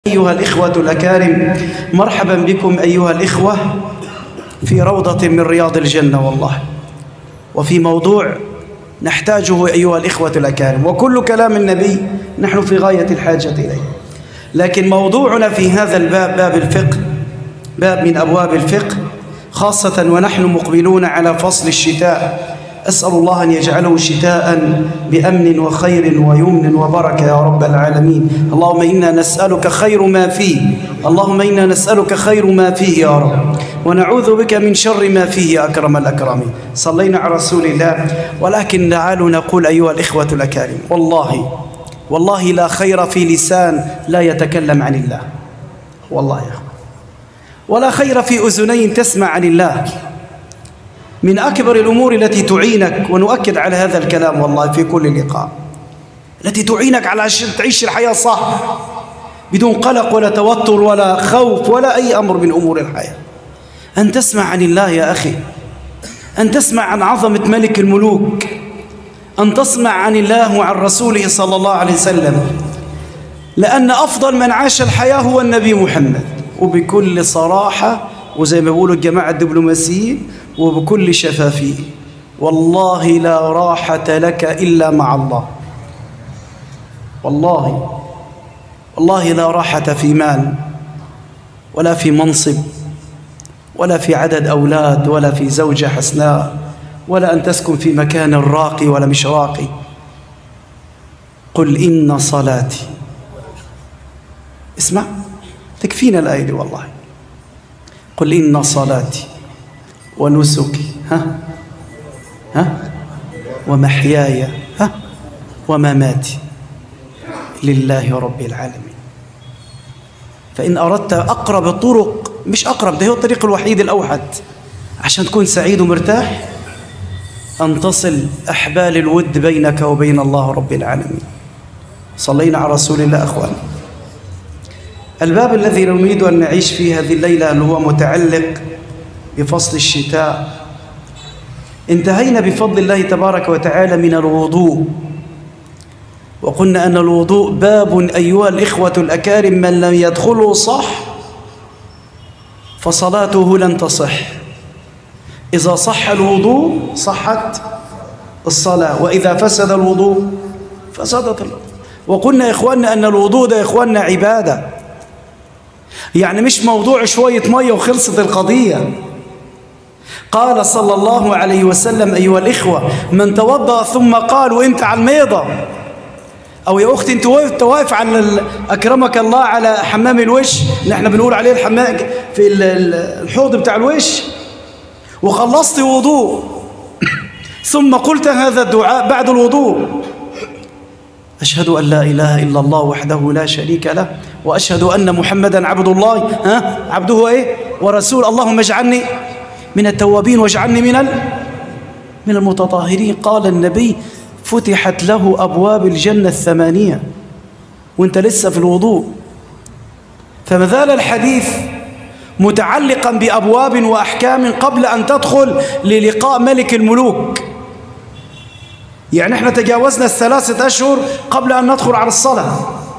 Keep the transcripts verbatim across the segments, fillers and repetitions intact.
أيها الإخوة الأكارم، مرحبا بكم أيها الإخوة في روضة من رياض الجنة والله، وفي موضوع نحتاجه أيها الإخوة الأكارم، وكل كلام النبي نحن في غاية الحاجة إليه. لكن موضوعنا في هذا الباب باب الفقه، باب من أبواب الفقه، خاصة ونحن مقبلون على فصل الشتاء. أسأل الله أن يجعله شتاء بأمن وخير ويمن وبركة يا رب العالمين. اللهم إنا نسألك خير ما فيه، اللهم إنا نسألك خير ما فيه يا رب، ونعوذ بك من شر ما فيه يا أكرم الأكرمين. صلينا على رسول الله. ولكن تعالوا نقول أيها الإخوة الأكارم، والله والله لا خير في لسان لا يتكلم عن الله، والله يا أخوة، ولا خير في أذنين تسمع عن الله. من أكبر الأمور التي تعينك، ونؤكد على هذا الكلام والله في كل لقاء، التي تعينك على أن تعيش الحياة صح بدون قلق ولا توتر ولا خوف ولا أي أمر من أمور الحياة، أن تسمع عن الله يا أخي، أن تسمع عن عظمة ملك الملوك، أن تسمع عن الله وعن رسوله صلى الله عليه وسلم، لأن أفضل من عاش الحياة هو النبي محمد. وبكل صراحة وزي ما بيقولوا الجماعة الدبلوماسيين وبكل شفافية، والله لا راحة لك إلا مع الله، والله والله لا راحة في مال ولا في منصب ولا في عدد أولاد ولا في زوجة حسناء ولا أن تسكن في مكان راقي ولا مش راقي. قل إن صلاتي، اسمع تكفينا الآية دي والله. قل إن صلاتي ونسكي ها ها ومحياي ها ومماتي لله رب العالمين. فإن أردت أقرب الطرق، مش أقرب، ده هو الطريق الوحيد الأوحد عشان تكون سعيد ومرتاح، أن تصل أحبال الود بينك وبين الله رب العالمين. صلينا على رسول الله أخوان. الباب الذي نريد أن نعيش فيه هذه الليلة اللي هو متعلق بفصل الشتاء. انتهينا بفضل الله تبارك وتعالى من الوضوء، وقلنا أن الوضوء باب أيها الإخوة الأكارم من لم يدخله صح فصلاته لن تصح. إذا صح الوضوء صحت الصلاة، وإذا فسد الوضوء فسدت الوضوء. وقلنا يا إخواننا أن الوضوء ده يا إخواننا عبادة، يعني مش موضوع شوية مية وخلصت القضية. قال صلى الله عليه وسلم أيها الإخوة، من توضأ ثم قال وإنت على الميضة، أو يا أختي أنت واقف واقف على أكرمك الله على حمام الوش، نحن بنقول عليه الحمام في الحوض بتاع الوش، وخلصت وضوء ثم قلت هذا الدعاء بعد الوضوء: أشهد أن لا إله إلا الله وحده لا شريك له، وأشهد أن محمدا عبد الله ها عبده إيه ورسول، اللهم اجعلني من التوابين واجعلني من من المتطهرين. قال النبي: فتحت له أبواب الجنة الثمانية وانت لسه في الوضوء. فما زال الحديث متعلقا بأبواب وأحكام قبل أن تدخل للقاء ملك الملوك. يعني احنا تجاوزنا الثلاثة أشهر قبل أن ندخل على الصلاة،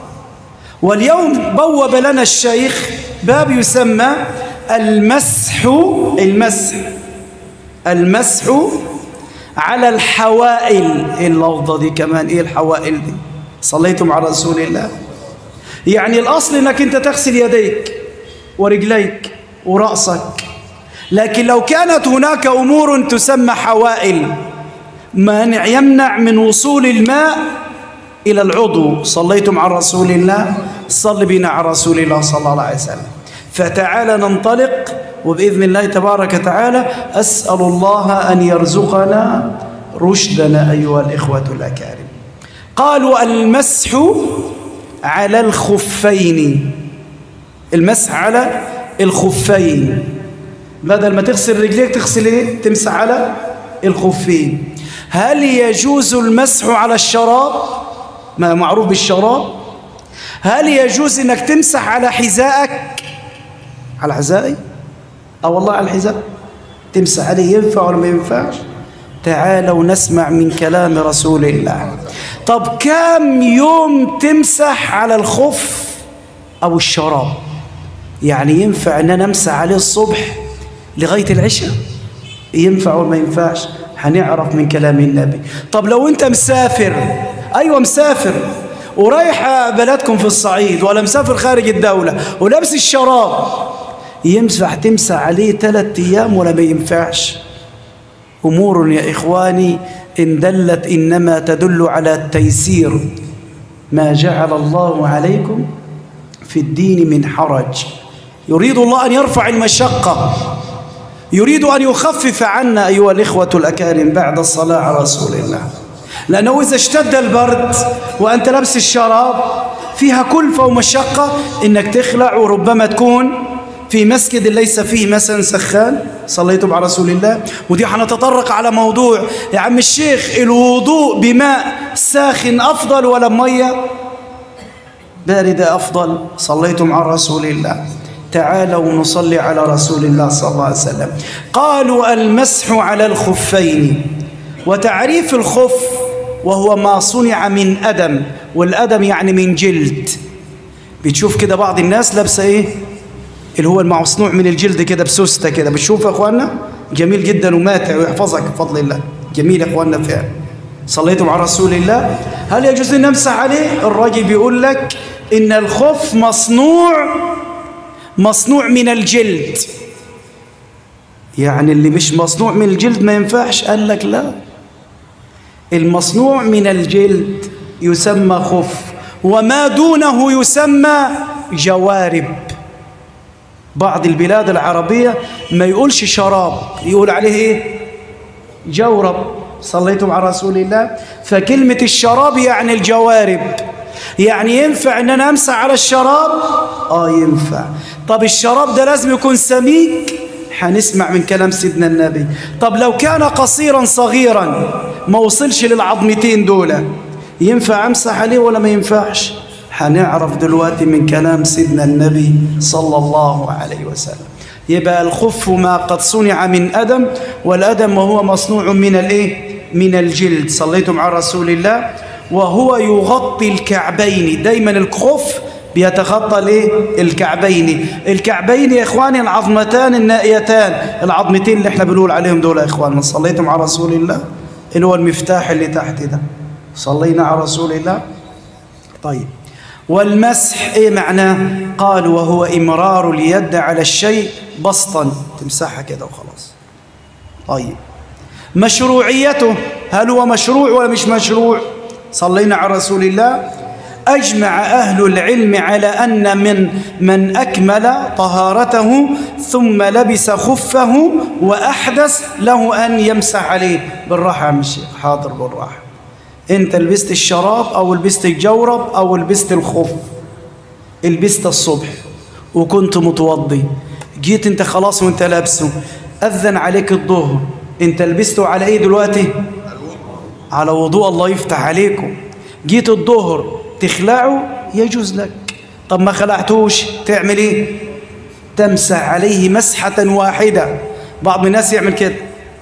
واليوم بوب لنا الشيخ باب يسمى المسح المسح المسح على الحوائل. ايه اللفظة دي كمان؟ ايه الحوائل دي؟ صليتم على رسول الله. يعني الأصل انك انت تغسل يديك ورجليك ورأسك، لكن لو كانت هناك أمور تسمى حوائل، مانع يمنع من وصول الماء إلى العضو، صليتم على رسول الله، صل بنا على رسول الله صلى الله عليه وسلم. فتعالى ننطلق، وبإذن الله تبارك وتعالى أسأل الله أن يرزقنا رشدنا أيها الإخوة الأكارم. قالوا المسح على الخفين، المسح على الخفين، بدل ما تغسل رجليك تغسل ايه؟ تمسح على الخفين. هل يجوز المسح على الشراب؟ ما معروف بالشراب. هل يجوز انك تمسح على حذائك؟ على حذائي؟ اه والله على الحذاء تمسح عليه، ينفع ولا ما ينفعش؟ تعالوا نسمع من كلام رسول الله. طب كم يوم تمسح على الخف؟ أو الشراب، يعني ينفع أن أنا أمسح عليه الصبح لغاية العشاء؟ ينفع ولا ما ينفعش؟ هنعرف من كلام النبي. طب لو أنت مسافر، أيوة مسافر ورايح بلدكم في الصعيد ولا مسافر خارج الدولة ولابس الشراب، ينفع تمسح عليه ثلاثة أيام ولا ما ينفعش؟ أمور يا إخواني إن دلت إنما تدل على التيسير. ما جعل الله عليكم في الدين من حرج، يريد الله أن يرفع المشقة، يريد أن يخفف عنا أيها الإخوة الأكارم بعد الصلاة على رسول الله. لأنه إذا اشتد البرد وأنت لابس الشراب فيها كلفة ومشقة إنك تخلع، وربما تكون في مسجد ليس فيه مثلا سخان. صليتم على رسول الله. ودي حنتطرق على موضوع يا عم الشيخ، الوضوء بماء ساخن أفضل ولا مية باردة أفضل؟ صليتم على رسول الله. تعالوا نصلي على رسول الله صلى الله عليه وسلم. قالوا المسح على الخفين. وتعريف الخف وهو ما صنع من أدم، والأدم يعني من جلد. بتشوف كده بعض الناس لابسه ايه اللي هو المصنوع من الجلد كده بسوسته كده، بتشوف يا اخواننا جميل جدا وماتع ويحفظك بفضل الله، جميل يا اخواننا فعلا. صليتم على رسول الله. هل يجوز ان نمسح عليه؟ الراجل بيقول لك ان الخف مصنوع مصنوع من الجلد، يعني اللي مش مصنوع من الجلد ما ينفعش. قال لك لا، المصنوع من الجلد يسمى خف، وما دونه يسمى جوارب. بعض البلاد العربية ما يقولش شراب، يقول عليه ايه؟ جورب. صليتم على رسول الله. فكلمة الشراب يعني الجوارب، يعني ينفع ان انا امسح على الشراب؟ اه ينفع. طب الشراب ده لازم يكون سميك؟ هنسمع من كلام سيدنا النبي. طب لو كان قصيرا صغيرا ما وصلش للعظمتين دول، ينفع امسح عليه ولا ما ينفعش؟ هنعرف دلوقتي من كلام سيدنا النبي صلى الله عليه وسلم. يبقى الخف ما قد صنع من أدم، والأدم وهو مصنوع من الايه؟ من الجلد. صليتم على رسول الله. وهو يغطي الكعبين. دايما الخف بيتخطى الايه؟ الكعبين. الكعبين يا اخواني العظمتان النائيتان، العظمتين اللي احنا بنقول عليهم دول يا اخواننا. صليتم على رسول الله، اللي هو المفتاح اللي تحت ده. صلينا على رسول الله. طيب، والمسح ايه معناه؟ قال وهو امرار اليد على الشيء بسطا، تمسحها كده وخلاص. طيب، مشروعيته، هل هو مشروع ولا مش مشروع؟ صلينا على رسول الله. أجمع أهل العلم على أن من من أكمل طهارته ثم لبس خفه وأحدث له أن يمسح عليه. بالراحة يا عم الشيخ. حاضر بالراحة. أنت لبست الشراب أو لبست الجورب أو لبست الخف، لبست الصبح وكنت متوضي، جيت أنت خلاص وأنت لابسه، أذن عليك الظهر، أنت لبسته على إيه دلوقتي؟ على وضوء. الله يفتح عليكم. جيت الظهر تخلعه يجوز لك. طب ما خلعتوش تعمل ايه؟ تمسح عليه مسحة واحدة. بعض الناس يعمل كده،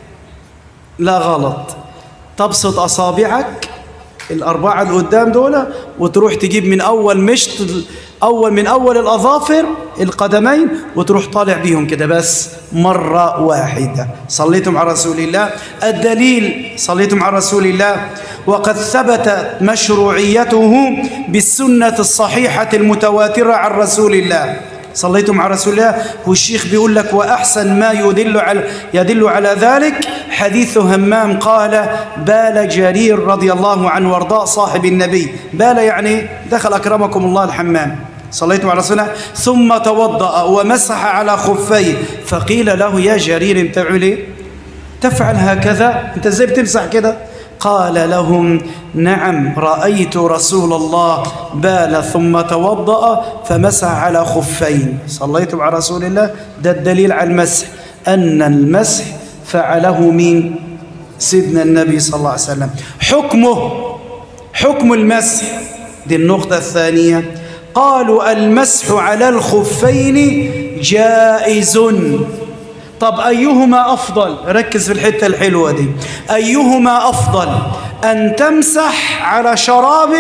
لا غلط. تبسط أصابعك الأربعة اللي قدام دول وتروح تجيب من أول مشط، أول من أول الأظافر القدمين، وتروح طالع بيهم كده بس مرة واحدة. صليتم على رسول الله. الدليل صليتم على رسول الله. وقد ثبت مشروعيته بالسنة الصحيحة المتواترة عن رسول الله. صليتم على رسول الله. والشيخ بيقول لك وأحسن ما يدل على يدل على ذلك حديث همام قال بال جرير رضي الله عنه وارضاه صاحب النبي. بال يعني دخل أكرمكم الله الحمام. صليتم على رسول الله. ثم توضأ ومسح على خفيه، فقيل له يا جرير انت تعمل ايه؟ تفعل هكذا؟ انت ازاي بتمسح كده؟ قال لهم نعم رأيت رسول الله بال ثم توضأ فمسح على خفين. صليتم على رسول الله. ده الدليل على المسح، أن المسح فعله مين؟ سيدنا النبي صلى الله عليه وسلم. حكمه، حكم المسح، دي النقطة الثانية. قالوا المسح على الخفين جائز. طب أيهما أفضل؟ ركز في الحتة الحلوة دي. أيهما أفضل، أن تمسح على شرابك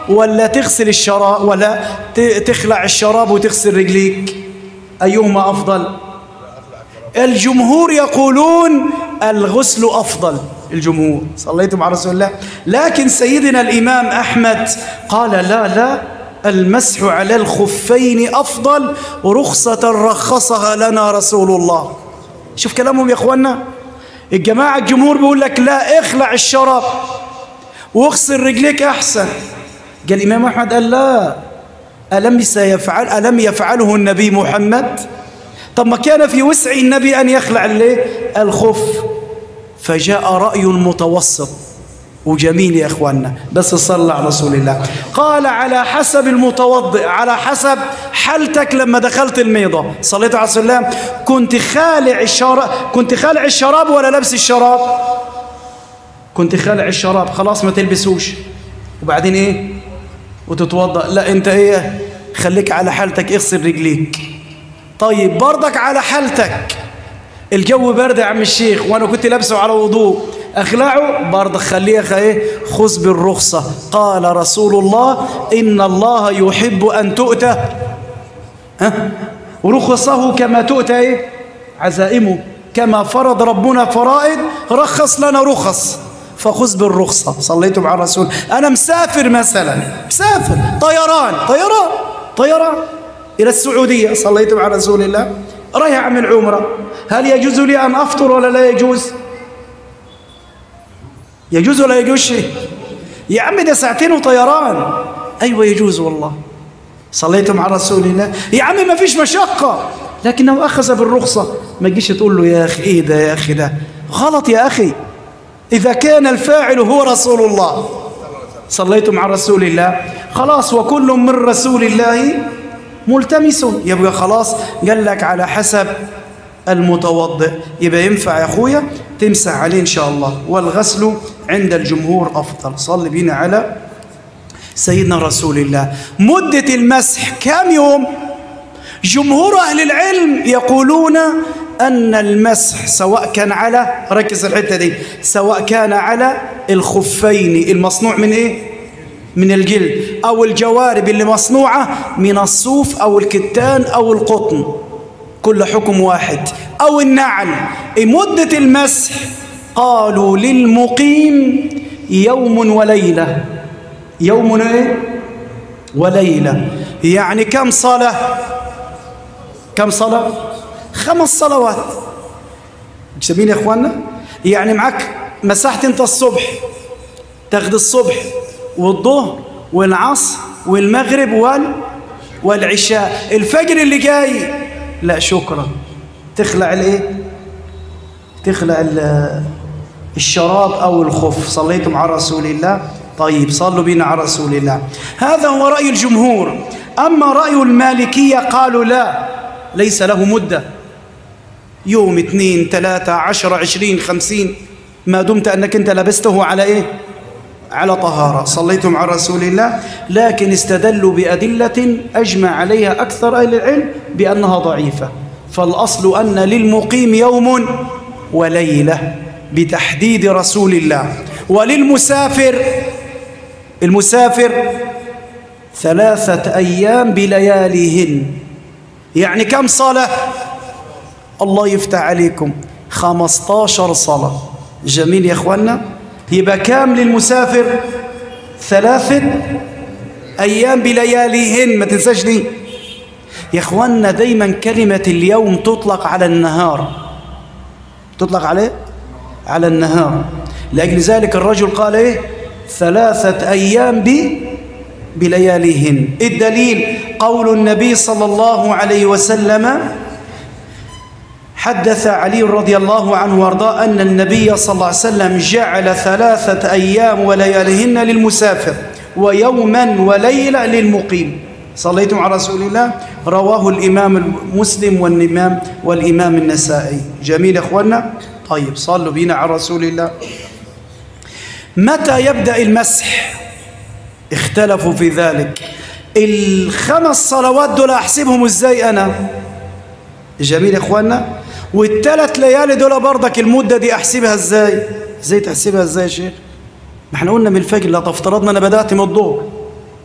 ولا تغسل الشراب ولا تخلع الشراب وتغسل رجليك؟ أيهما أفضل؟ الجمهور يقولون الغسل أفضل، الجمهور. صليتم على رسول الله. لكن سيدنا الإمام أحمد قال لا لا، المسح على الخفين أفضل، رخصة رخصها لنا رسول الله. شوف كلامهم يا أخوانا. الجماعة الجمهور بيقول لك لا، اخلع الشراب واغسل رجليك أحسن. قال الإمام أحمد قال لا، ألم سيفعل ألم يفعله النبي محمد؟ طب ما كان في وسع النبي أن يخلع الخف. فجاء رأي متوسط وجميل يا أخوانا، بس صلى على رسول الله. قال على حسب المتوضئ، على حسب حالتك. لما دخلت الميضة صليت على رسول الله، كنت خالع الشراب كنت خالع الشراب ولا لابس الشراب؟ كنت خالع الشراب، خلاص ما تلبسوش. وبعدين ايه؟ وتتوضأ. لا، انت ايه؟ خليك على حالتك، اغسل رجليك. طيب برضك على حالتك، الجو برد يا عم الشيخ وانا كنت لابسه على وضوء، اخلعه برضك، خليه ايه؟ خذ بالرخصة. قال رسول الله إن الله يحب أن تؤتى ها رخصه كما تؤتى ايه؟ عزائمه. كما فرض ربنا فرائض رخص لنا رخص، فخذ بالرخصة. صليتم على الرسول. أنا مسافر مثلا، مسافر طيران طيران طيران إلى السعودية، صليتم على رسول الله، رايح أعمل عمرة، هل يجوز لي أن أفطر ولا لا يجوز؟ يجوز ولا يجوز شيء؟ يا عم ده ساعتين وطيران. أيوة يجوز والله. صليتم على رسول الله. يا عم ما فيش مشقة، لكنه أخذ بالرخصة. ما تجيش تقول له يا أخي إيه ده يا أخي، ده غلط يا أخي. إذا كان الفاعل هو رسول الله، صليتم على رسول الله، خلاص وكل من رسول الله ملتمس. يبقى خلاص قال لك على حسب المتوضئ، يبقى ينفع يا أخويا تمسح عليه إن شاء الله. والغسل عند الجمهور أفضل. صل بينا على سيدنا رسول الله. مدة المسح كم يوم؟ جمهور أهل العلم يقولون أن المسح سواء كان على، ركز الحتة دي، سواء كان على الخفين المصنوع من إيه؟ من الجلد، أو الجوارب اللي مصنوعة من الصوف أو الكتان أو القطن، كل حكم واحد، أو النعل. مدة المسح قالوا للمقيم يوم وليلة. يوم إيه؟ وليلة. يعني كم صلاة؟ كم صلاة؟ خمس صلوات. جميل يا إخواننا. يعني معك مسحت أنت الصبح، تاخد الصبح والظهر والعصر والمغرب وال والعشاء. الفجر اللي جاي لا شكرا، تخلع الايه؟ تخلع الشراب او الخف. صليتم على رسول الله. طيب صلوا بنا على رسول الله. هذا هو رأي الجمهور. اما رأي المالكية قالوا لا، ليس له مدة، يوم اثنين ثلاثة عشر عشرين خمسين، ما دمت انك انت لبسته على ايه؟ على طهارة. صليتم على رسول الله. لكن استدلوا بأدلة أجمع عليها أكثر أهل العلم بأنها ضعيفة. فالأصل أن للمقيم يوم وليلة بتحديد رسول الله. وللمسافر، المسافر ثلاثة أيام بلياليهن. يعني كم صلاة؟ الله يفتح عليكم، خمسة عشر صلاة. جميل يا إخوانا. يبقى كام للمسافر؟ ثلاثة أيام بلياليهن. ما تنساش دي يا إخواننا. دايما كلمة اليوم تطلق على النهار، تطلق عليه على النهار. لأجل ذلك الرجل قال إيه؟ ثلاثة أيام ب بلياليهن. الدليل قول النبي صلى الله عليه وسلم، حدث علي رضي الله عنه وارضاه أن النبي صلى الله عليه وسلم جعل ثلاثة أيام ولياليهن للمسافر ويوما وليلة للمقيم. صليتم على رسول الله. رواه الإمام مسلم والإمام والإمام النسائي. جميل يا إخوانا. طيب صلوا بينا على رسول الله. متى يبدأ المسح؟ اختلفوا في ذلك. الخمس صلوات دول أحسبهم إزاي أنا؟ جميل يا إخوانا. والثلاث ليالي دول برضك المدة دي أحسبها إزاي؟ إزاي تحسبها إزاي يا شيخ؟ ما احنا قلنا من الفجر، لا تفترضنا أنا بدأت من الظهر،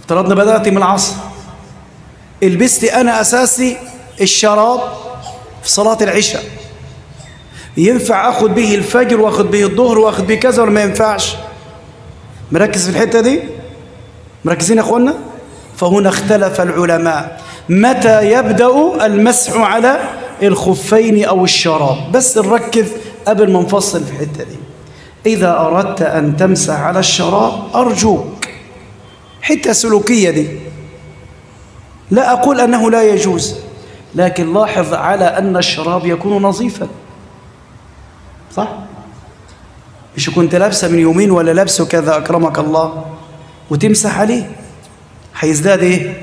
افترضنا بدأت من العصر، لبست أنا أساسي الشراب في صلاة العشاء، ينفع أخذ به الفجر وأخذ به الظهر وأخذ به كذا ولا ما ينفعش؟ مركز في الحتة دي؟ مركزين يا أخوانا؟ فهنا اختلف العلماء متى يبدأ المسح على الخفين أو الشراب. بس نركز قبل ما نفصل في الحتة دي. إذا أردت أن تمسح على الشراب أرجوك، حتة سلوكية دي، لا أقول أنه لا يجوز، لكن لاحظ على أن الشراب يكون نظيفا، صح؟ مش كنت لابسه من يومين ولا لابسه كذا أكرمك الله وتمسح عليه، هيزداد إيه؟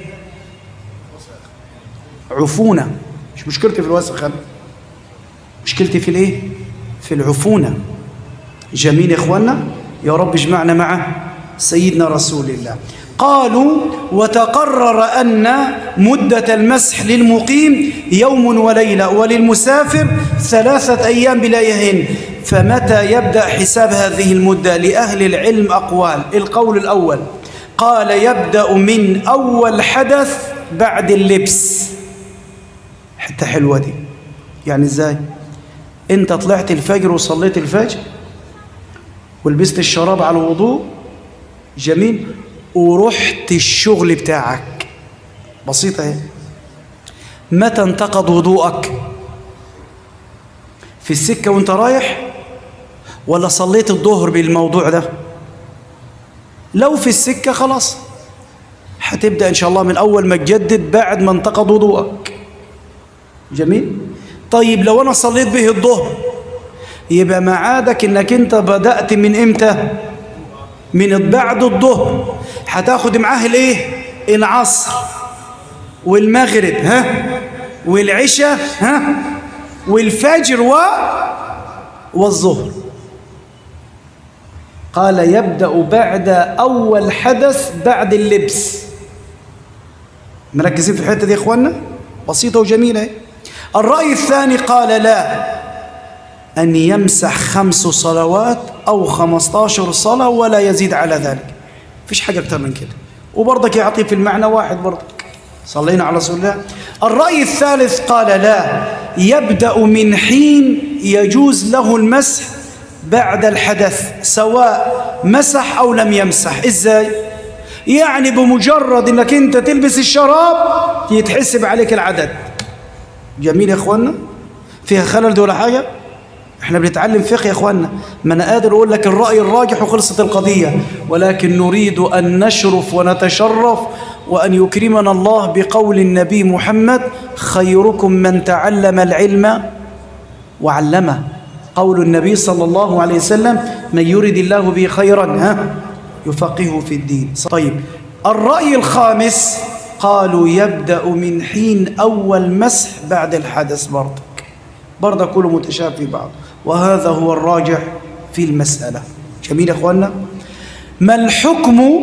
عفونة. مش مشكلتي في الوسخ، مشكلتي في الإيه؟ في العفونة. جميل يا إخوانا، يا رب اجمعنا مع سيدنا رسول الله. قالوا وتقرر أن مدة المسح للمقيم يوم وليلة وللمسافر ثلاثة أيام بلياليهن، فمتى يبدأ حساب هذه المدة؟ لأهل العلم أقوال. القول الأول قال يبدأ من أول حدث بعد اللبس. حتى حلوة دي، يعني إزاي؟ أنت طلعت الفجر وصليت الفجر ولبست الشراب على الوضوء، جميل، ورحت الشغل بتاعك، بسيطة اهي. متى انتقض وضوءك؟ في السكة وانت رايح ولا صليت الظهر بالموضوع ده؟ لو في السكة خلاص هتبدأ إن شاء الله من أول ما تجدد بعد ما انتقض وضوءك، جميل. طيب لو أنا صليت به الظهر يبقى معادك إنك أنت بدأت من إمتى؟ من بعد الظهر. هتاخد معاه الايه؟ العصر والمغرب ها والعشاء ها والفجر و والظهر. قال يبدأ بعد أول حدث بعد اللبس. مركزين في الحتة دي يا إخوانا؟ بسيطة وجميلة. الرأي الثاني قال لا، أن يمسح خمس صلوات أو خمستاشر صلاة ولا يزيد على ذلك، فيش حاجة أكتر من كده، وبرضك يعطي في المعنى واحد برضك. صلينا على رسول الله. الرأي الثالث قال لا، يبدأ من حين يجوز له المسح بعد الحدث سواء مسح أو لم يمسح. إزاي؟ يعني بمجرد أنك أنت تلبس الشراب يتحسب عليك العدد. جميل يا إخوانا؟ فيها خلل دي ولا حاجة؟ احنا بنتعلم فقه يا اخوانا، ما انا قادر اقول لك الراي الراجح وخلصت القضيه، ولكن نريد ان نشرف ونتشرف وان يكرمنا الله بقول النبي محمد خيركم من تعلم العلم وعلمه. قول النبي صلى الله عليه وسلم من يرد الله به خيرا ها يفقهه في الدين. طيب الراي الخامس قالوا يبدا من حين اول مسح بعد الحدث، برضه برضه كله متشابه في بعض، وهذا هو الراجح في المسألة. جميل يا أخوانا. ما الحكم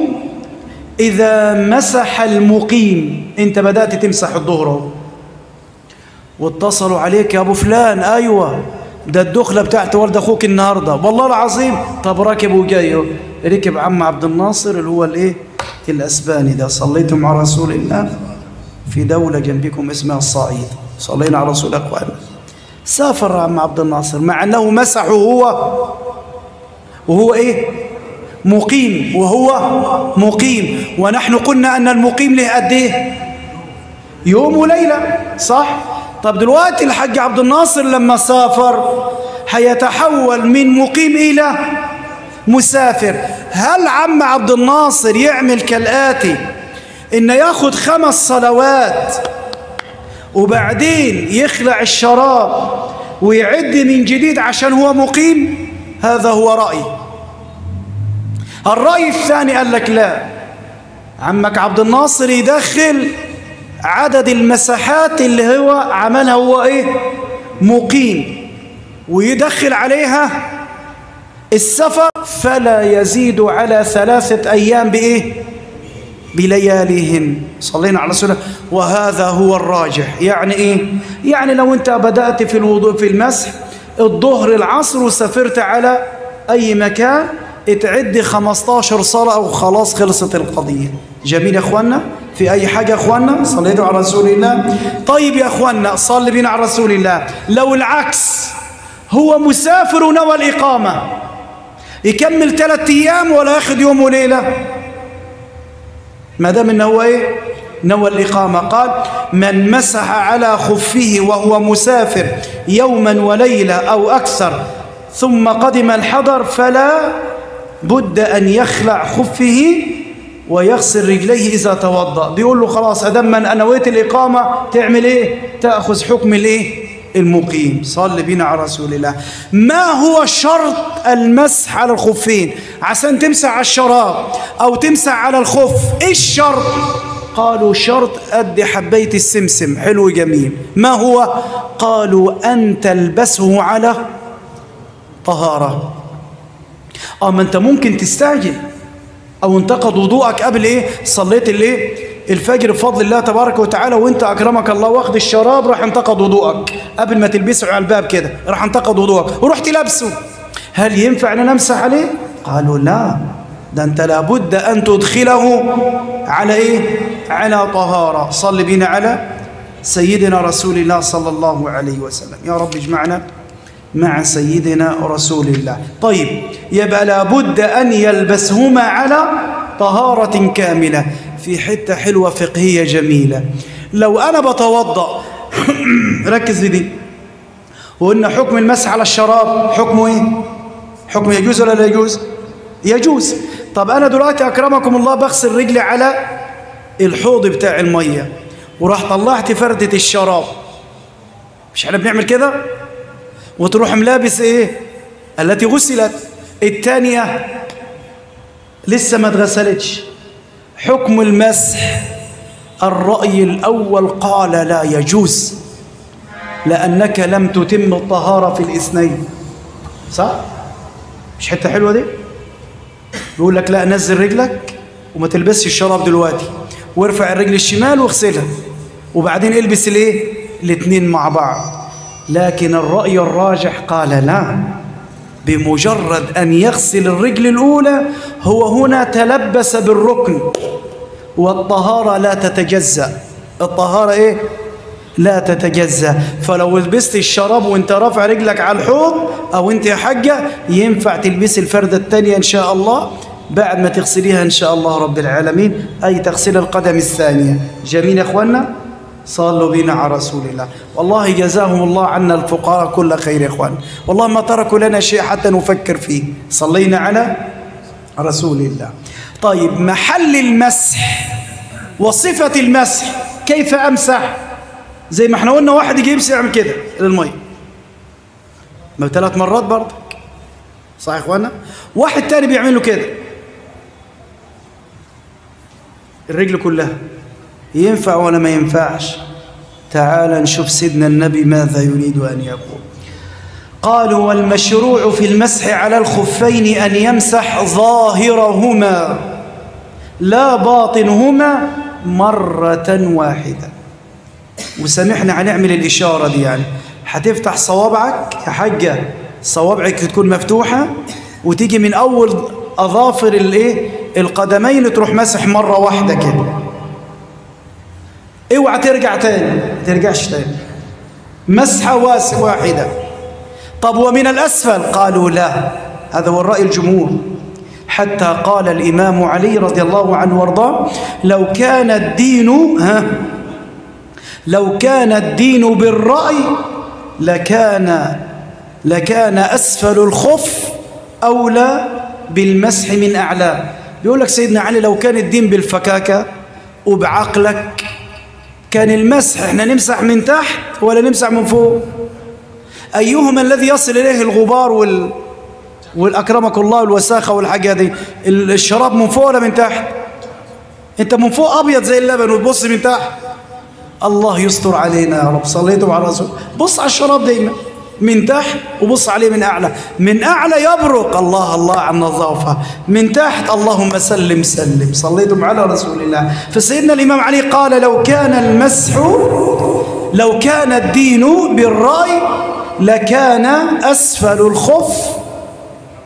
إذا مسح المقيم؟ أنت بدأت تمسح الظهر واتصلوا عليك يا أبو فلان، أيوة ده الدخلة بتاعت ولد أخوك النهاردة، والله العظيم. طب راكب وجاي، ركب عم عبد الناصر اللي هو الإيه الأسباني ده، صليتم مع رسول الله في دولة جنبكم اسمها الصعيد، صلينا على رسول الله أخوانا. سافر عم عبد الناصر مع أنه مسحه هو وهو إيه مقيم، وهو مقيم، ونحن قلنا أن المقيم له قد إيه؟ يوم وليلة، صح؟ طب دلوقتي الحاج عبد الناصر لما سافر هيتحول من مقيم إلى مسافر. هل عم عبد الناصر يعمل كالآتي، إن ياخد خمس صلوات وبعدين يخلع الشراب ويعد من جديد عشان هو مقيم؟ هذا هو رأي. الرأي الثاني قال لك لا، عمك عبد الناصر يدخل عدد المساحات اللي هو عملها هو ايه مقيم، ويدخل عليها السفر، فلا يزيد على ثلاثة أيام بإيه بلياليهن. صلينا على رسول الله. وهذا هو الراجح. يعني إيه؟ يعني لو أنت بدأت في الوضوء في المسح الظهر العصر وسافرت على أي مكان، اتعد خمستاشر صلاة وخلاص خلصت القضية. جميل يا اخوانا؟ في اي حاجة يا اخوانا؟ صليتوا على رسول الله؟ طيب يا اخوانا صلي بينا على رسول الله. لو العكس، هو مسافر ونوى الإقامة، يكمل ثلاثة ايام ولا ياخد يوم وليلة؟ ما دام انه هو ايه؟ نوى الإقامة. قال من مسح على خفه وهو مسافر يوما وليلة أو أكثر ثم قدم الحضر فلا بد أن يخلع خفه ويغسل رجليه إذا توضأ. بيقول له خلاص أدام من نويت الإقامة تعمل إيه؟ تأخذ حكم الإيه؟ المقيم. صلي بينا على رسول الله. ما هو شرط المسح على الخفين؟ عشان تمسح على الشراب أو تمسح على الخف إيش الشرط؟ قالوا شرط قد حبية السمسم. حلو جميل. ما هو؟ قالوا أن تلبسه على طهارة. اه ما انت ممكن تستعجل او انتقد وضوءك قبل ايه؟ صليت الايه؟ الفجر بفضل الله تبارك وتعالى وانت اكرمك الله واخد الشراب راح انتقد وضوءك قبل ما تلبسه على الباب كده، راح انتقد وضوءك ورحت لابسه. هل ينفع ان نمسح عليه؟ قالوا لا، ده انت لابد ان تدخله على ايه؟ على طهارة. صل بنا على سيدنا رسول الله صلى الله عليه وسلم. يا رب اجمعنا مع سيدنا رسول الله. طيب يبقى لابد أن يلبسهما على طهارة كاملة. في حتة حلوة فقهية جميلة. لو أنا بتوضأ ركز في دي، وإن حكم المسح على الشراب حكمه إيه؟ حكم يجوز ولا لا يجوز؟ يجوز. طب أنا دلوقتي أكرمكم الله بغسل رجلي على الحوض بتاع المية وراح طلعت فردة الشراب، مش احنا بنعمل كده؟ وتروح ملابس ايه؟ التي غسلت، الثانية لسه ما اتغسلتش. حكم المسح الرأي الأول قال لا يجوز، لأنك لم تتم الطهارة في الاثنين. صح؟ مش حتة حلوة دي؟ بيقول لك لا، نزل رجلك وما تلبسش الشراب دلوقتي، وارفع الرجل الشمال واغسلها وبعدين البس الايه؟ الاثنين مع بعض. لكن الرأي الراجح قال لا، بمجرد أن يغسل الرجل الأولى هو هنا تلبس بالركن، والطهارة لا تتجزأ. الطهارة إيه؟ لا تتجزأ. فلو لبست الشراب وانت رافع رجلك على الحوض أو انت يا حاجة ينفع تلبس الفردة الثانية إن شاء الله بعد ما تغسليها إن شاء الله رب العالمين، أي تغسل القدم الثانية. جميل يا أخوانا؟ صلوا بنا على رسول الله. والله جزاهم الله عنا الفقراء كل خير يا اخوان، والله ما تركوا لنا شيء حتى نفكر فيه. صلينا على رسول الله. طيب محل المسح وصفة المسح، كيف امسح؟ زي ما احنا قلنا واحد يجي يمسح يعمل كده للميه ما ثلاث مرات برضك، صح يا اخوانا؟ واحد تاني بيعمل له كده الرجل كلها. ينفع ولا ما ينفعش؟ تعال نشوف سيدنا النبي ماذا يريد أن يقول. قالوا والمشروع في المسح على الخفين أن يمسح ظاهرهما لا باطنهما مرة واحدة. وسامحنا هنعمل الإشارة دي، يعني هتفتح صوابعك يا حاجة، صوابعك تكون مفتوحة وتيجي من أول أظافر الايه القدمين تروح مسح مرة واحدة كده، اوعى ترجع تاني، ما ترجعش تاني، مسحة واحدة. طب ومن الأسفل؟ قالوا لا، هذا هو الرأي الجمهور. حتى قال الإمام علي رضي الله عنه وارضاه لو كان الدين ها لو كان الدين بالرأي لكان لكان أسفل الخف أولى بالمسح من أعلاه. بيقول لك سيدنا علي لو كان الدين بالفكاكة وبعقلك كان المسح احنا نمسح من تحت ولا نمسح من فوق؟ أيهما الذي يصل إليه الغبار وال والأكرمك الله والوساخة والحاجة دي؟ الشراب من فوق ولا من تحت؟ انت من فوق أبيض زي اللبن وتبص من تحت. الله يستر علينا يا رب. صليتم على رسول. بص على الشراب دايما من تحت وبص عليه من أعلى. من أعلى يبرق الله الله عن نظافة، من تحت اللهم سلم سلم. صليتم على رسول الله. فسيدنا الإمام علي قال لو كان المسح لو كان الدين بالرأي لكان أسفل الخف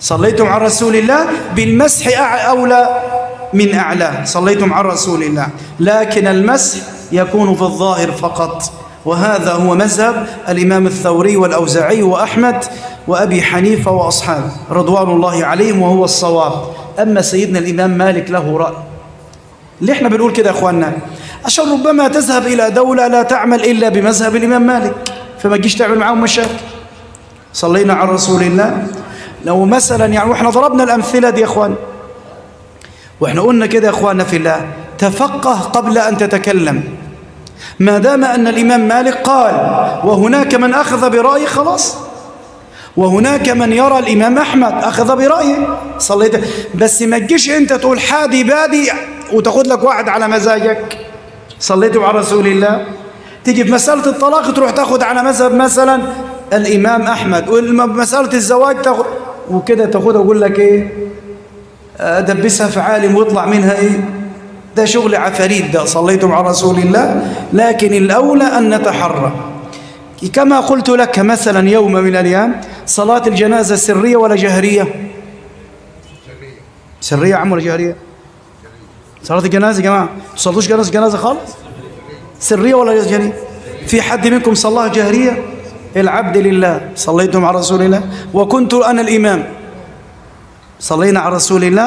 صليتم على رسول الله بالمسح أولى من أعلى، صليتم على رسول الله، لكن المسح يكون في الظاهر فقط، وهذا هو مذهب الإمام الثوري والأوزاعي وأحمد وأبي حنيفة وأصحابه رضوان الله عليهم، وهو الصواب. أما سيدنا الإمام مالك له رأي. اللي احنا بنقول كده يا أخواننا عشان ربما تذهب إلى دولة لا تعمل إلا بمذهب الإمام مالك، فما تجيش تعمل معاهم مشاكل. صلينا على رسول الله. لو مثلا يعني واحنا ضربنا الأمثلة دي يا أخوان، واحنا قلنا كده يا أخواننا في الله، تفقه قبل أن تتكلم. ما دام أن الإمام مالك قال وهناك من أخذ برأيه خلاص، وهناك من يرى الإمام أحمد أخذ برأيه، صليت. بس ما تجيش أنت تقول حادي بادي وتاخد لك واحد على مزاجك. صليت على رسول الله. تيجي في مسألة الطلاق تروح تاخد على مذهب مثلا الإمام أحمد، ومسألة الزواج تاخد وكده تاخدها ويقول لك إيه أدبسها في عالم ويطلع منها إيه، ده شغل عفاريت ده. صليتم على رسول الله. لكن الأولى أن نتحرى كما قلت لك مثلا يوم من الأيام، صلاة الجنازة سرية ولا جهرية؟ سرية. سرية يا عم ولا جهرية؟ صلاة الجنازة يا جماعة تصلوش جنازة جنازة خالص؟ سرية ولا جهرية؟ في حد منكم صلاها جهرية؟ العبد لله. صليتم على رسول الله. وكنت أنا الإمام، صلينا على رسول الله.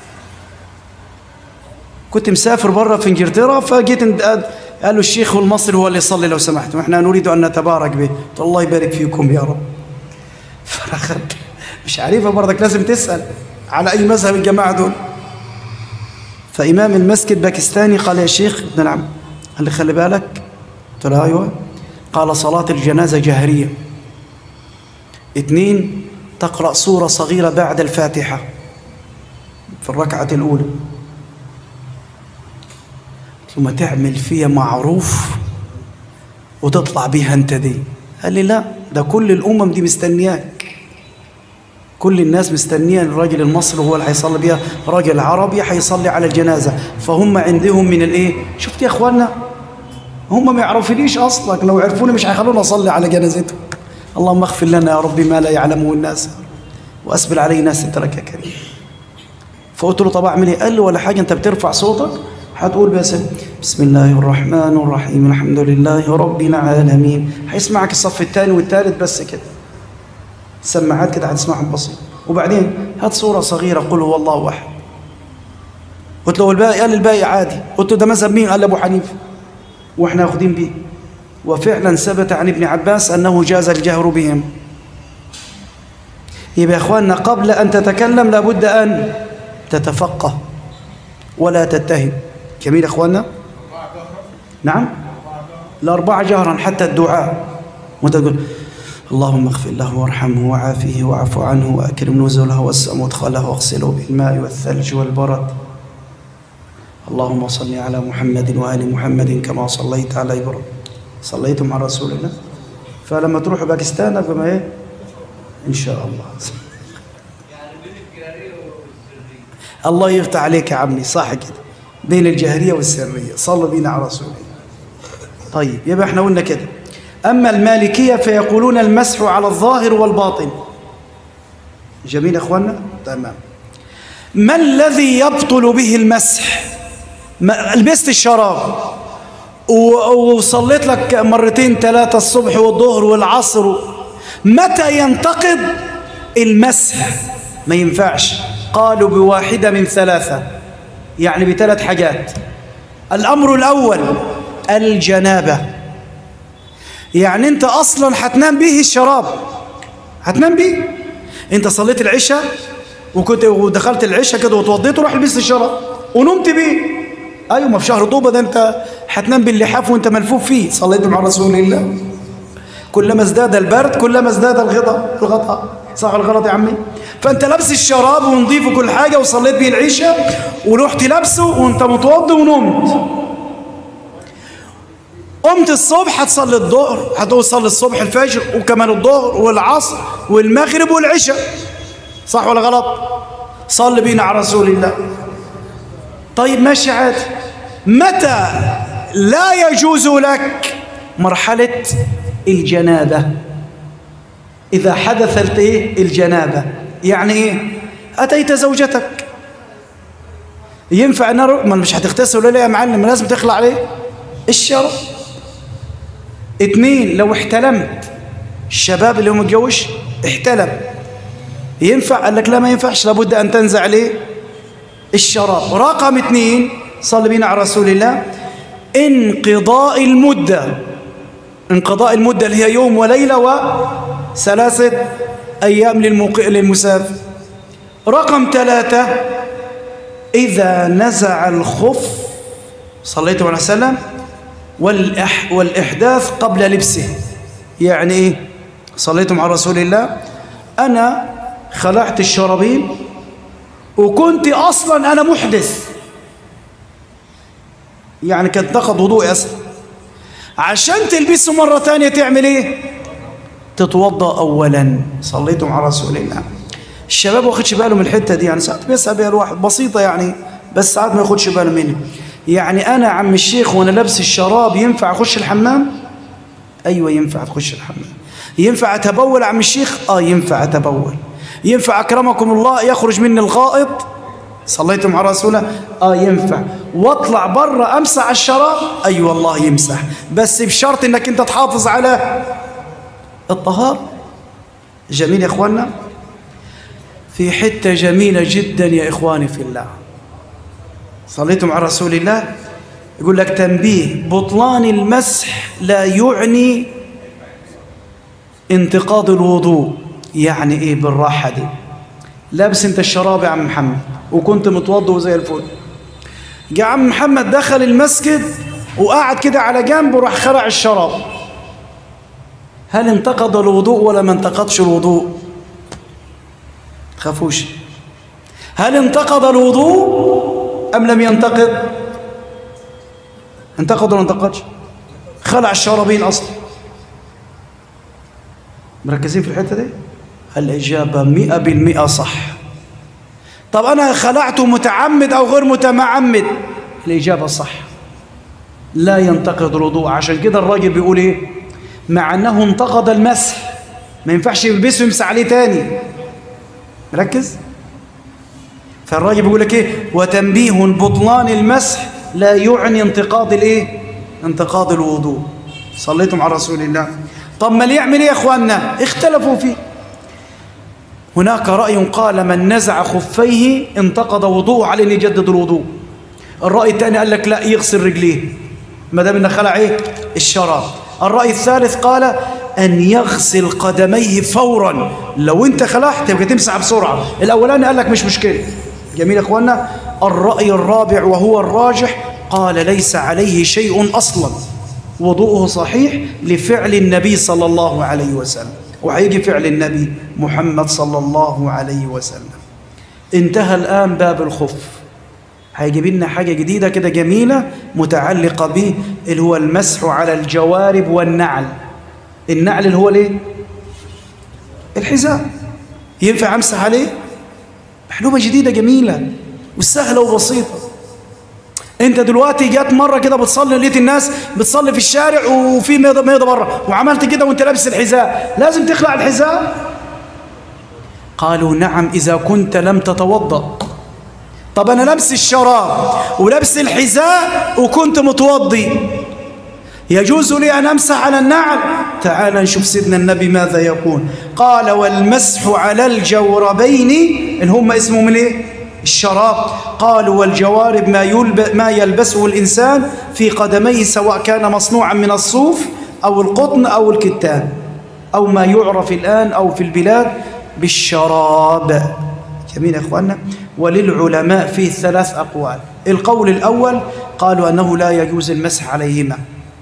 كنت مسافر برا في انجلترا، فجيت قالوا الشيخ المصري هو اللي يصلي لو سمحت، واحنا نريد ان نتبارك به. قلت الله يبارك فيكم يا رب. فاخذت مش عارفها برضك، لازم تسال على اي مذهب الجماعه دول. فامام المسجد باكستاني قال يا شيخ، قلت نعم. قال لي خلي بالك. قلت له ايوه. قال صلاه الجنازه جهريه. اثنين، تقرا سوره صغيره بعد الفاتحه في الركعه الاولى. ثم تعمل فيها معروف وتطلع بيها انت دي. قال لي لا، ده كل الامم دي مستنياك، كل الناس مستنيه الراجل المصري هو اللي هيصلي بيها، راجل عربي هيصلي على الجنازه، فهم عندهم من الايه. شفت يا اخواننا، هم ما يعرفونيش اصلا، لو عرفوني مش هيخلوني اصلي على جنازتهم. اللهم اغفر لنا يا رب ما لا يعلمه الناس، واسبل علينا سترك يا كريم. فقلت له طب اعمل ايه؟ قال لي ولا حاجه، انت بترفع صوتك هتقول بس بسم الله الرحمن الرحيم الحمد لله رب العالمين، هيسمعك الصف الثاني والثالث بس كده، سماعات كده هتسمعهم بسيط، وبعدين هات صورة صغيرة قل هو الله أحد. قلت له الباقي؟ قال الباقي عادي. قلت له ده مذهب مين؟ قال أبو حنيفة واحنا واخدين بيه. وفعلا ثبت عن ابن عباس أنه جاز الجهر بهم. يبقى يا إخواننا قبل أن تتكلم لابد أن تتفقه ولا تتهم. جميل يا إخواننا؟ نعم؟ الأربعة جهرا حتى الدعاء، وأنت تقول اللهم اغفر له وارحمه وعافيه واعف عنه وأكرم نزله واسع مدخله واغسله بالماء والثلج والبرد. اللهم صل على محمد وآل محمد كما صليت على إبراهيم. صليتم على رسول الله. فلما تروحوا باكستان بما إيه؟ إن شاء الله. الله يفتح عليك يا عمي، صح كده، بين الجهرية والسرية. صلوا بينا على رسول الله. طيب يبقى احنا قلنا كده. أما المالكية فيقولون المسح على الظاهر والباطن. جميل يا أخوانا؟ تمام. ما الذي يبطل به المسح؟ لبست الشراب وصليت لك مرتين ثلاثة الصبح والظهر والعصر، متى ينتقض المسح؟ ما ينفعش. قالوا بواحدة من ثلاثة، يعني بثلاث حاجات. الأمر الأول الجنابة، يعني أنت أصلا هتنام به الشراب، هتنام به. أنت صليت العشاء وكنت ودخلت العشاء كده وتوضيت وراح لبست الشراب ونمت به. أيوة، ما في شهر طوبة ده أنت هتنام باللحاف وأنت ملفوف فيه. صليت مع رسول الله. كلما ازداد البرد كلما ازداد الغطاء الغطاء صح الغلط يا عمي؟ فأنت لابس الشراب ونضيف كل حاجة وصليت به العشاء ورحت لابسه وأنت متوضي ونمت. قمت الصبح هتصلي الظهر، هتقول صلي الصبح الفجر وكمان الظهر والعصر والمغرب والعشاء، صح ولا غلط؟ صلي بينا على رسول الله. طيب ماشي عادي. متى لا يجوز لك؟ مرحلة الجنابة. إذا حدثت إيه؟ الجنابة، يعني إيه؟ أتيت زوجتك ينفع نار؟ ما مش هتغتسل ولا يا معلم؟ لازم تخلع عليه الشراب. اتنين، لو احتلمت، الشباب اللي هو متجوز احتلم ينفع؟ قال لك لا ما ينفعش، لابد أن تنزع عليه الشراب. رقم اتنين، صلي بينا على رسول الله، انقضاء المدة. انقضاء المدة اللي هي يوم وليلة وثلاثة أيام للمسافر. رقم ثلاثة، إذا نزع الخف، صليت عليه وسلم، والإح والإحداث قبل لبسه. يعني إيه؟ صليتم على رسول الله، أنا خلعت الشرابين وكنت أصلا أنا محدث، يعني كانت نقض وضوءي أصلا، عشان تلبسه مرة ثانية تعمل إيه؟ تتوضأ أولا. صليتم على رسول الله. الشباب ما واخدش باله من الحتة دي، يعني ساعات بيسأل بيها الواحد بسيطة يعني، بس ساعات ما ياخدش باله مني. يعني أنا عم الشيخ وأنا لابس الشراب ينفع أخش الحمام؟ أيوة ينفع تخش الحمام. ينفع أتبول عم الشيخ؟ آه ينفع أتبول. ينفع أكرمكم الله يخرج مني الغائط؟ صليتم على رسوله؟ آه ينفع. واطلع برا أمسح الشراب؟ أي أيوة والله يمسح، بس بشرط إنك أنت تحافظ على الطهارة. جميل يا إخواننا. في حتة جميلة جدا يا إخواني في الله، صليتم على رسول الله، يقول لك تنبيه: بطلان المسح لا يعني انتقاض الوضوء. يعني إيه بالراحة دي؟ لابس أنت الشراب يا عم محمد وكنت متوضئ زي الفل، جاء عم محمد دخل المسجد وقعد كده على جنب وراح خلع الشراب، هل انتقض الوضوء ولا ما انتقضش الوضوء؟ خافوش. هل انتقض الوضوء أم لم ينتقض؟ انتقض ولا انتقضش؟ خلع الشرابين أصلا. مركزين في الحتة دي؟ الإجابة مئة بالمئة صح. طب أنا خلعته متعمد أو غير متعمد؟ الإجابة صح، لا ينتقض الوضوء. عشان كده الراجل بيقول إيه؟ مع أنه انتقض المسح ما ينفعش يلبسه ويمسح عليه تاني. مركز؟ فالراجل بيقول لك إيه؟ وتنبيه: بطلان المسح لا يعني انتقاض الإيه؟ انتقاض الوضوء. صليتم على رسول الله. طب ما اللي يعمل إيه يا إخواننا؟ اختلفوا فيه. هناك رأي قال من نزع خفيه انتقض وضوءه عليه أن يجدد الوضوء. الرأي الثاني قال لك لا، يغسل رجليه ما دام انه خلع ايه؟ الشراب. الرأي الثالث قال أن يغسل قدميه فورا، لو انت خلعت يبقى تمسح بسرعة. الأولاني قال لك مش مشكلة. جميل يا اخوانا. الرأي الرابع وهو الراجح قال ليس عليه شيء أصلا، وضوءه صحيح لفعل النبي صلى الله عليه وسلم. وهيجي فعل النبي محمد صلى الله عليه وسلم. انتهى الآن باب الخف، هيجيب لنا حاجة جديدة كده جميلة متعلقة به، اللي هو المسح على الجوارب والنعل. النعل اللي هو الايه؟ الحذاء. ينفع امسح عليه؟ محلوبة جديدة جميلة وسهلة وبسيطة. انت دلوقتي جات مرة كده بتصلي لقيت الناس بتصلي في الشارع وفي ميضة ميضة بره، وعملت كده وانت لابس الحذاء، لازم تخلع الحذاء؟ قالوا نعم إذا كنت لم تتوضأ. طب أنا لابس الشراب ولابس الحذاء وكنت متوضي، يجوز لي أن أمسح على النعل؟ تعال نشوف سيدنا النبي ماذا يقول. قال والمسح على الجوربين اللي هم اسمهم الايه؟ الشراب. قالوا والجوارب ما, يلب... ما يلبسه الإنسان في قدميه سواء كان مصنوعا من الصوف أو القطن أو الكتان أو ما يعرف الآن أو في البلاد بالشراب. جميل يا أخواننا. وللعلماء فيه ثلاث أقوال. القول الأول قالوا أنه لا يجوز المسح عليهما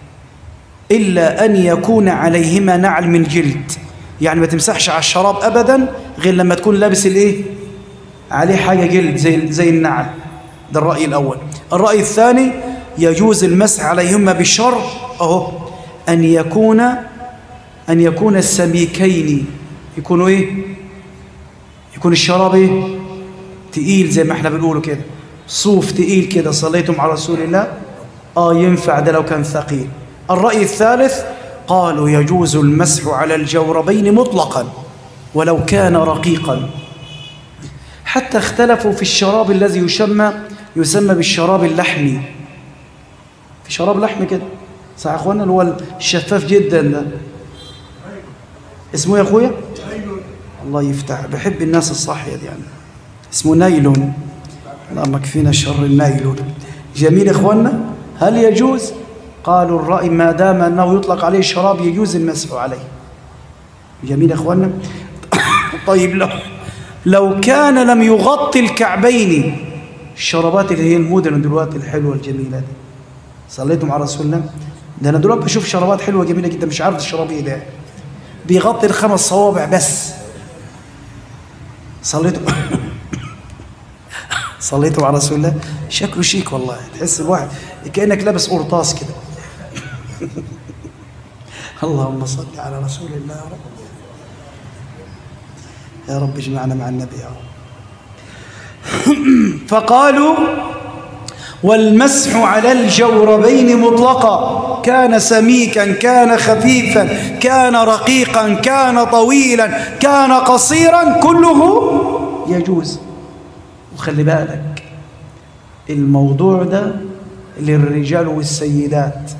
إلا أن يكون عليهما نعل من جلد، يعني ما تمسحش على الشراب أبدا غير لما تكون لابس الإيه؟ عليه حاجة جلد زي, زي النعل. ده الرأي الأول. الرأي الثاني يجوز المسح عليهما بشرط أهو أن يكون أن يكون السميكين، يكونوا إيه؟ يكون الشراب إيه؟ تقيل زي ما احنا بنقوله كده، صوف تقيل كده. صليتم على رسول الله؟ آه ينفع ده لو كان ثقيل. الرأي الثالث قالوا يجوز المسح على الجوربين مطلقا ولو كان رقيقا، حتى اختلفوا في الشراب الذي يسمى يسمى بالشراب اللحمي. في شراب لحمي كده صح يا اخوانا، اللي هو الشفاف جدا ده اسمه يا اخويا؟ الله يفتح، بحب الناس الصاحيه دي يعني. اسمه نايلون، اللهم كفينا شر النايلون. جميل يا اخوانا. هل يجوز؟ قالوا الرأي ما دام انه يطلق عليه شراب يجوز المسح عليه. جميل يا اخوانا. طيب لو لو كان لم يغطي الكعبين، الشرابات اللي هي المودرن دلوقتي الحلوه الجميله دي، صليتم على رسول الله؟ ده انا دلوقتي بشوف شرابات حلوه جميله جدا، مش عارف الشراب ايه ده، بيغطي الخمس صوابع بس. صليتم صليتم على رسول الله؟ شكله شيك والله، تحس الواحد كانك لابس قرطاس كده. اللهم صل على رسول الله يا رب. يا رب اجمعنا مع النبي يا رب. فقالوا والمسح على الجوربين مطلقا، كان سميكا كان خفيفا كان رقيقا كان طويلا كان قصيرا كله يجوز. وخلي بالك الموضوع ده للرجال والسيدات،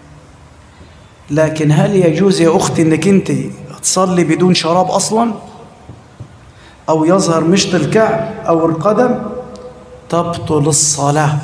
لكن هل يجوز يا أختي انك انت تصلي بدون شراب اصلا، او يظهر مشط الكعب او القدم؟ تبطل الصلاة.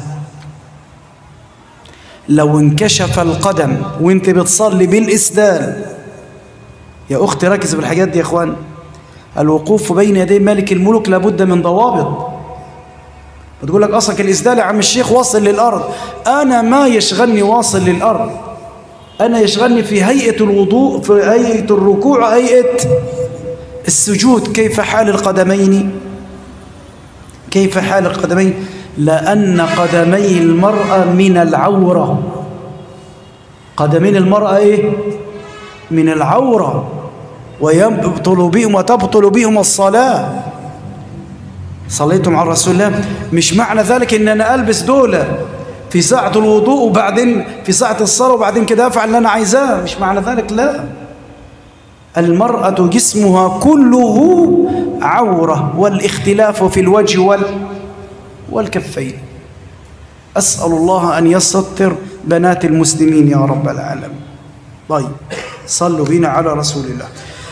لو انكشف القدم وانت بتصلي بالإسدال، يا أختي ركز بالحاجات دي يا اخوان، الوقوف بين يدي ملك الملوك لابد من ضوابط. بتقول لك اصلك الإسدال يا عم الشيخ واصل للأرض، أنا ما يشغلني واصل للأرض، أنا يشغلني في هيئة الوضوء، في هيئة الركوع، هيئة السجود. كيف حال القدمين؟ كيف حال القدمين؟ لأن قدمي المرأة من العورة. قدمين المرأة إيه؟ من العورة، ويبطل بهم وتبطل بهم الصلاة. صليتم على رسول الله؟ مش معنى ذلك إن أنا ألبس دولة في ساعة الوضوء وبعدين في ساعة الصلاة وبعدين كده أفعل اللي أنا عايزاه، مش معنى ذلك، لا. المرأة جسمها كله عورة، والاختلاف في الوجه وال والكفين. أسأل الله أن يستر بنات المسلمين يا رب العالمين. طيب صلوا بنا على رسول الله.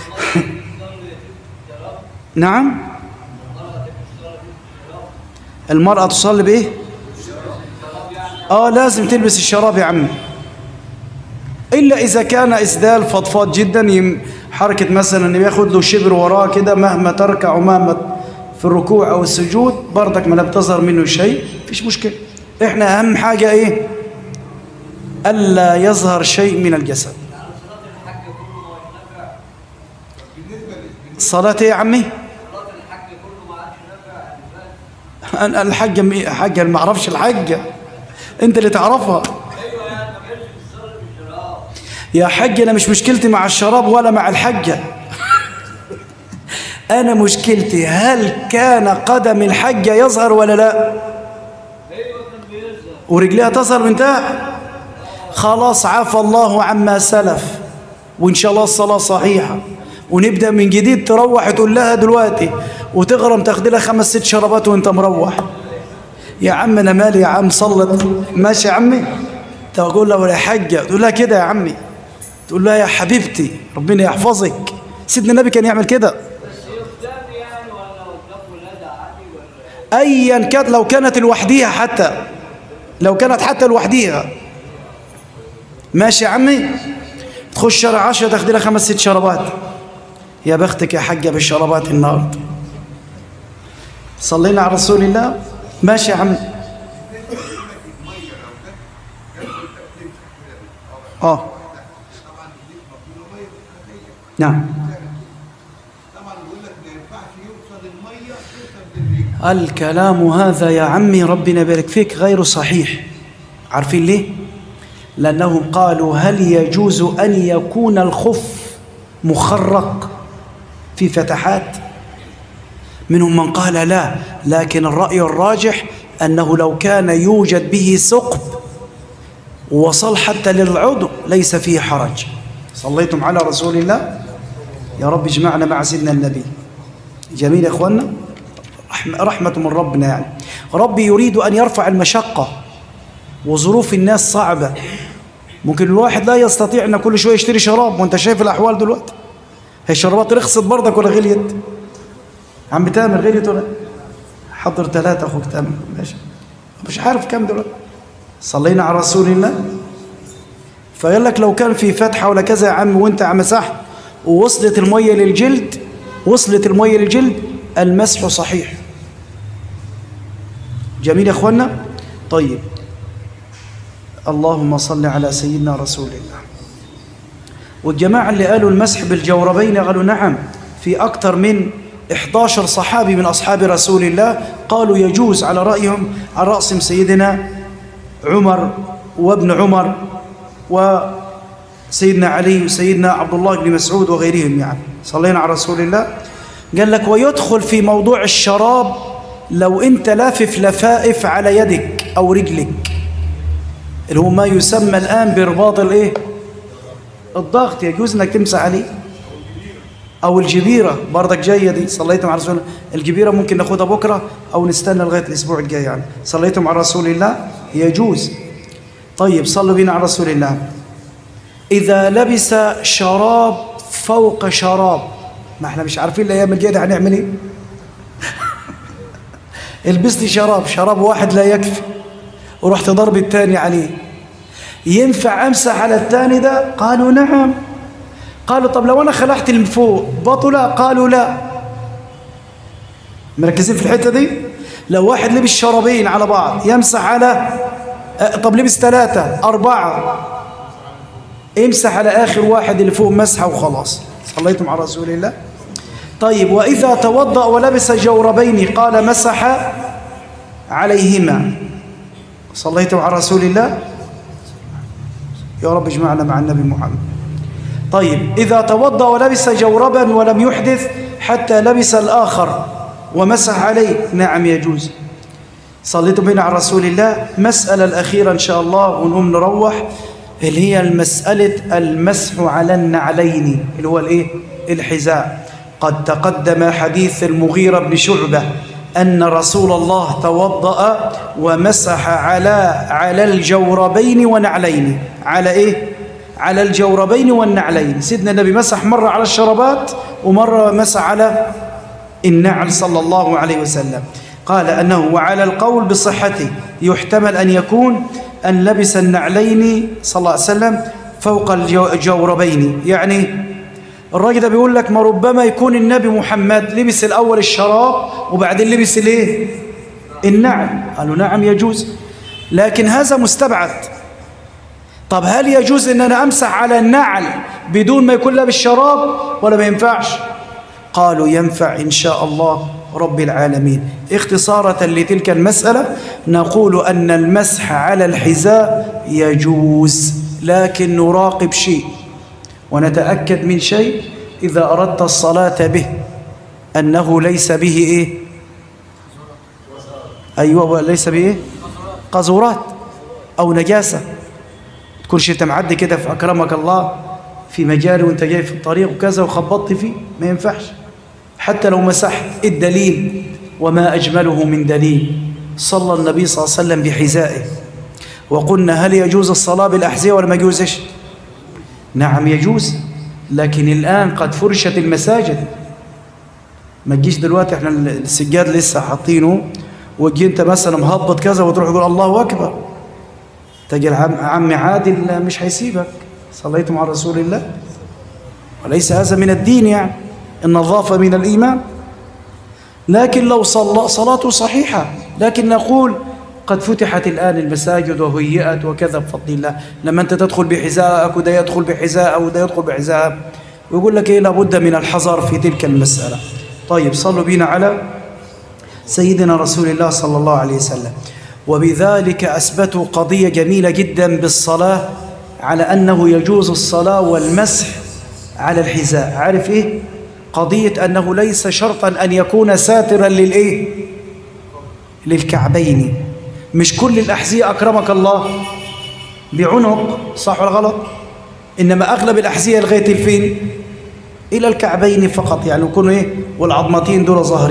نعم، المرأة تصلي بإيه؟ آه لازم تلبس الشراب يا عمي، إلا إذا كان إسدال فضفاض جدا، حركة مثلا إنه ياخد له شبر وراه كده مهما تركع ومهما في الركوع أو السجود برضك ما لا بتظهر منه شيء، فيش مشكلة. إحنا أهم حاجة إيه؟ ألا يظهر شيء من الجسد. صلاة إيه يا عمي؟ أنا الحجة حجة ما أعرفش الحجة، أنت اللي تعرفها يا حج. أنا مش مشكلتي مع الشراب ولا مع الحجة، أنا مشكلتي هل كان قدم الحجة يظهر ولا لا، ورجليها تظهر من تحت. خلاص عفى الله عما سلف، وإن شاء الله الصلاة صحيحة، ونبدأ من جديد. تروح تقول لها دلوقتي وتغرم تاخد لها خمس ست شرابات وانت مروح. يا عم أنا مالي يا عم، صلت ماشي يا عمي. تقول لها يا حجة، تقول لها كده يا عمي، تقول لها يا حبيبتي ربنا يحفظك. سيدنا النبي كان يعمل كده. ايا كانت، لو كانت لوحديها، حتى لو كانت حتى لوحديها ماشي يا عمي. تخش شارع عشرة تاخد لها خمس ست شرابات. يا بختك يا حجة بالشرابات النهارده. صلينا على رسول الله. ماشي يا عمي. اه نعم. الكلام هذا يا عمي ربنا يبارك فيك غير صحيح. عارفين ليه؟ لأنهم قالوا هل يجوز أن يكون الخف مخرق في فتحات؟ منهم من قال لا، لكن الرأي الراجح أنه لو كان يوجد به ثقب ووصل حتى للعضو ليس فيه حرج. صليتم على رسول الله؟ يا رب اجمعنا مع سيدنا النبي. جميل يا اخوانا. رحمة, رحمة من ربنا يعني. ربي يريد أن يرفع المشقة، وظروف الناس صعبة. ممكن الواحد لا يستطيع أن كل شوية يشتري شراب، وانت شايف الأحوال دلوقتي. هي الشرابات رخصت برضك ولا غليت؟ عم تامر غليت ولا؟ حضر ثلاثة أخوك تامر ماشي، مش عارف كم دلوقتي. صلينا على رسول الله. فقال لك لو كان في فتحة ولا كذا يا عم وانت عم مسحت ووصلت المية للجلد، وصلت المية للجلد، المسح صحيح. جميل يا اخوانا. طيب اللهم صل على سيدنا رسول الله. والجماعة اللي قالوا المسح بالجوربين قالوا نعم، في أكثر من إحدى عشر صحابي من أصحاب رسول الله قالوا يجوز، على رأيهم على رأسهم سيدنا عمر وابن عمر وسيدنا علي وسيدنا عبد الله بن مسعود وغيرهم يعني. صلينا على رسول الله. قال لك ويدخل في موضوع الشراب لو أنت لافف لفائف على يدك أو رجلك، اللي هو ما يسمى الآن برباط الإيه؟ الضغط، يجوز أنك تمسح عليه. أو الجبيرة برضك جاية دي. صليتم على رسول الله. الجبيرة ممكن ناخدها بكرة أو نستنى لغاية الأسبوع الجاي يعني. صليتم على رسول الله يجوز. طيب صلوا بنا على رسول الله. إذا لبس شراب فوق شراب، ما احنا مش عارفين الأيام الجاية هنعمل إيه. البس لي شراب، شراب واحد لا يكفي، ورحت ضرب الثاني عليه، ينفع أمسح على الثاني ده؟ قالوا نعم. قالوا طب لو أنا خلعت من فوق بطل؟ قالوا لا. مركزين في الحتة دي؟ لو واحد لبس شرابين على بعض يمسح على، طب لبس ثلاثة أربعة، امسح على آخر واحد اللي فوق مسحة وخلاص. صليتم على رسول الله. طيب وإذا توضأ ولبس جوربين قال مسح عليهما. صليتم على رسول الله. يا رب اجمعنا مع النبي محمد. طيب إذا توضأ ولبس جوربا ولم يحدث حتى لبس الآخر ومسح عليه، نعم يجوز. صليتم بنا على رسول الله. مسألة الأخيرة إن شاء الله ونقوم نروح، اللي هي المسألة المسح على النعلين، اللي هو الإيه؟ الحذاء. قد تقدم حديث المغيرة بن شعبة أن رسول الله توضأ ومسح على على الجوربين ونعلين. على إيه؟ على الجوربين والنعلين. سيدنا النبي مسح مرة على الشربات ومرة مسح على النعل صلى الله عليه وسلم. قال أنه وعلى القول بصحته يحتمل أن يكون أن لبس النعلين صلى الله عليه وسلم فوق الجوربين. يعني الراجل ده بيقول لك ما ربما يكون النبي محمد لبس الأول الشراب وبعدين لبس الايه؟ النعل. قالوا نعم يجوز، لكن هذا مستبعد. طب هل يجوز ان انا امسح على النعل بدون ما يكون لابس شراب ولا ما ينفعش؟ قالوا ينفع ان شاء الله رب العالمين. اختصارة لتلك المسألة نقول أن المسح على الحذاء يجوز، لكن نراقب شيء ونتأكد من شيء إذا أردت الصلاة به أنه ليس به إيه؟ أيوة ليس به إيه؟ قذورات أو نجاسة. تكونش أنت معدي كده في أكرمك الله في مجال وأنت جاي في الطريق وكذا وخبطت فيه، ما ينفعش حتى لو مسحت. الدليل وما أجمله من دليل. صلى النبي صلى الله عليه وسلم بحذائه، وقلنا هل يجوز الصلاة بالأحذية ولا ما يجوزش؟ نعم يجوز، لكن الآن قد فرشت المساجد. ما تجيش دلوقتي احنا السجاد لسه حاطينه وتجي انت مثلا مهبط كذا وتروح تقول الله أكبر، تجي عمي عادل مش هيسيبك. صليتم على رسول الله. وليس هذا من الدين، يعني النظافة من الإيمان. لكن لو صلى صلاته صحيحة، لكن نقول قد فتحت الآن المساجد وهيئت وكذا بفضل الله. لما أنت تدخل بحذائك وده يدخل بحذاء وده يدخل بحذاء، ويقول لك إيه لابد من الحذر في تلك المسألة. طيب صلوا بنا على سيدنا رسول الله صلى الله عليه وسلم. وبذلك أثبتوا قضية جميلة جدا بالصلاة، على أنه يجوز الصلاة والمسح على الحذاء. عارف إيه؟ قضية أنه ليس شرطا أن يكون ساترا للإيه؟ للكعبين. مش كل الأحذية أكرمك الله بعنق، صح ولا غلط؟ إنما أغلب الأحذية لغاية الفين؟ إلى الكعبين فقط، يعني يكونوا إيه؟ والعظمتين دول ظاهرين.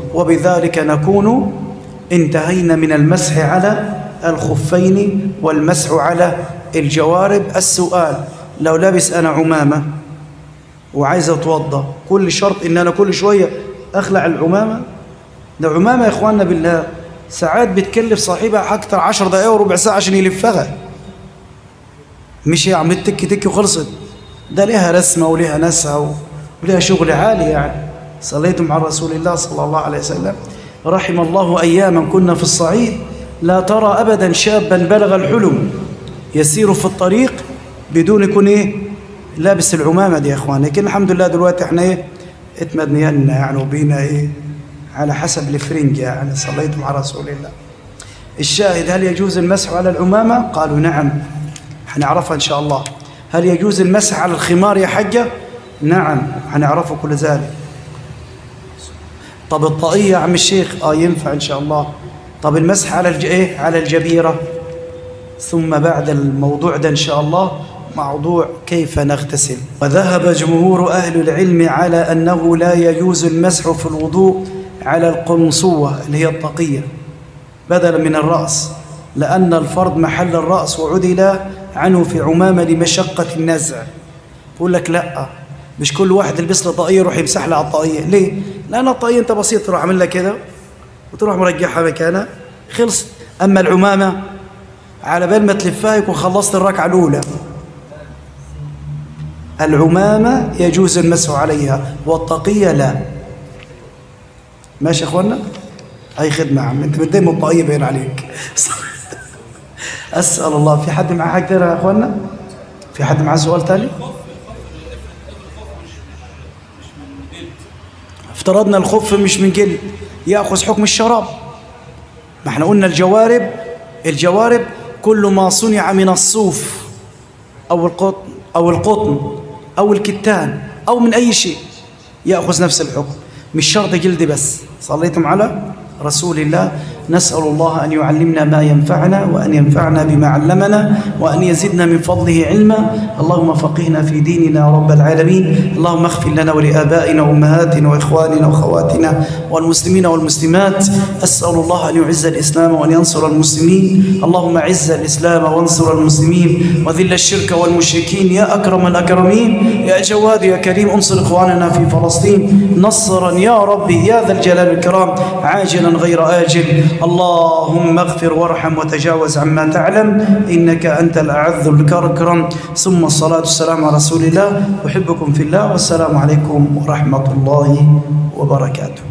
وبذلك نكون انتهينا من المسح على الخفين والمسح على الجوارب. السؤال: لو لابس أنا عمامة وعايز أتوضأ، كل شرط إن أنا كل شوية أخلع العمامة؟ ده عمامة يا إخواننا بالله ساعات بتكلف صاحبها أكتر عشر دقايق وربع ساعة عشان يلفها، مش هي عم تك تك وخلصت. ده لها رسمة ولها نسها ولها شغل عالي يعني. صليتم على رسول الله صلى الله عليه وسلم: رحم الله أياما كنا في الصعيد لا ترى أبدا شابا بلغ الحلم يسير في الطريق بدون يكون إيه لابس العمامة دي يا إخوان. لكن الحمد لله دلوقتي إحنا إيه اتمدنينا يعني وبينا إيه على حسب الفرنج يعني. صليتم على رسول الله. الشاهد: هل يجوز المسح على العمامة؟ قالوا نعم، هنعرفها إن شاء الله. هل يجوز المسح على الخمار يا حجة؟ نعم، هنعرفه كل ذلك. طب الطاقية يا عم الشيخ؟ آه ينفع إن شاء الله. طب المسح على الج... إيه؟ على الجبيرة. ثم بعد الموضوع ده إن شاء الله موضوع كيف نغتسل. وذهب جمهور أهل العلم على أنه لا يجوز المسح في الوضوء على القنصوة اللي هي الطاقية بدلا من الرأس، لأن الفرض محل الرأس وعدل عنه في عمامة لمشقة النزع. بقول لك لا، مش كل واحد يلبس له طاقية يروح يمسح له على الطاقية. ليه؟ لأن الطاقية أنت بسيط تروح عامل لها كده وتروح مرجعها مكانها خلصت. أما العمامة على بال ما تلفها يكون خلصت الركعة الأولى. العمامة يجوز المسح عليها والطاقية لا. ماشي يا أخوانا؟ أي خدمة يا عم، أنت متضايق من الطاقية باين عليك. أسأل الله. في حد معاه حاجة تانية يا أخوانا؟ في حد معاه سؤال تاني؟ افترضنا الخف مش من جلد، يأخذ حكم الشراب. ما احنا قلنا الجوارب الجوارب كل ما صنع من الصوف أو القطن أو القطن أو الكتان أو من أي شيء يأخذ نفس الحكم، مش شرط جلد بس. صليتم على رسول الله. نسأل الله أن يعلمنا ما ينفعنا وأن ينفعنا بما علمنا وأن يزدنا من فضله علما. اللهم فقهنا في ديننا يا رب العالمين. اللهم اغفر لنا ولآبائنا وأمهاتنا وإخواننا وأخواتنا والمسلمين والمسلمات. أسأل الله أن يعز الإسلام وأن ينصر المسلمين. اللهم عز الإسلام وانصر المسلمين وذل الشرك والمشركين يا أكرم الأكرمين. يا جواد يا كريم انصر إخواننا في فلسطين نصرا يا ربي يا ذا الجلال والإكرام عاجلا غير آجل. اللهم اغفر وارحم وتجاوز عما تعلم إنك أنت الأعز الكرم. ثم الصلاة والسلام على رسول الله. أحبكم في الله والسلام عليكم ورحمة الله وبركاته.